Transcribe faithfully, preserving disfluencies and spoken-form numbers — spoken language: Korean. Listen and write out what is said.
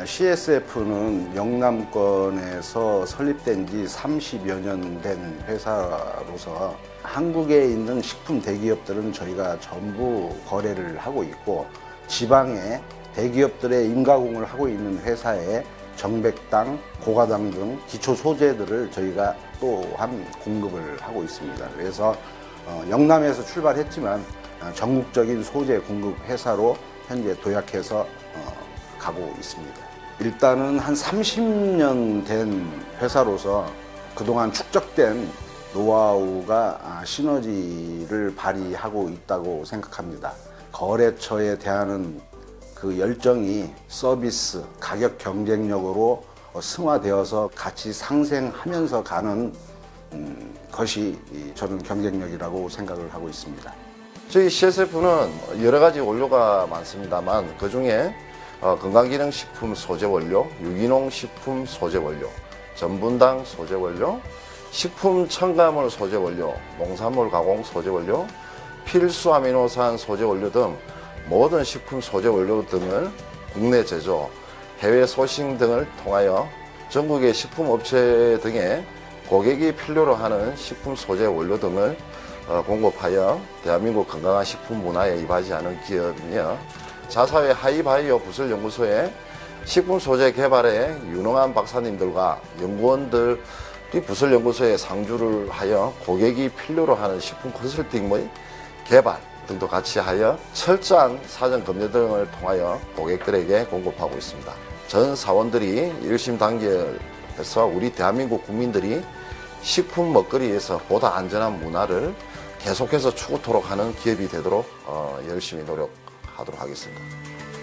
씨에스에프는 영남권에서 설립된 지 삼십여 년 된 회사로서 한국에 있는 식품 대기업들은 저희가 전부 거래를 하고 있고, 지방에 대기업들의 임가공을 하고 있는 회사에 정백당, 고가당 등 기초 소재들을 저희가 또한 공급을 하고 있습니다. 그래서 영남에서 출발했지만 전국적인 소재 공급 회사로 현재 도약해서 가고 있습니다. 일단은 한 삼십 년 된 회사로서 그동안 축적된 노하우가 시너지를 발휘하고 있다고 생각합니다. 거래처에 대하는 그 열정이 서비스, 가격 경쟁력으로 승화되어서 같이 상생하면서 가는 것이 저는 경쟁력이라고 생각을 하고 있습니다. 저희 씨에스에프는 여러 가지 원료가 많습니다만, 그 중에 건강기능식품 소재 원료, 유기농 식품 소재 원료, 전분당 소재 원료, 식품 첨가물 소재 원료, 농산물 가공 소재 원료, 필수 아미노산 소재 원료 등 모든 식품 소재 원료 등을 국내 제조, 해외 소싱 등을 통하여 전국의 식품업체 등의 고객이 필요로 하는 식품 소재 원료 등을 공급하여 대한민국 건강한 식품 문화에 이바지하는 기업이며, 자사회 하이바이오 부설연구소의 식품 소재 개발에 유능한 박사님들과 연구원들이 부설연구소에 상주를 하여 고객이 필요로 하는 식품 컨설팅의 개발 등도 같이 하여 철저한 사전 검열 등을 통하여 고객들에게 공급하고 있습니다. 전 사원들이 일심단결해서 우리 대한민국 국민들이 식품 먹거리에서 보다 안전한 문화를 계속해서 추구토록 하는 기업이 되도록 열심히 노력하도록 하겠습니다.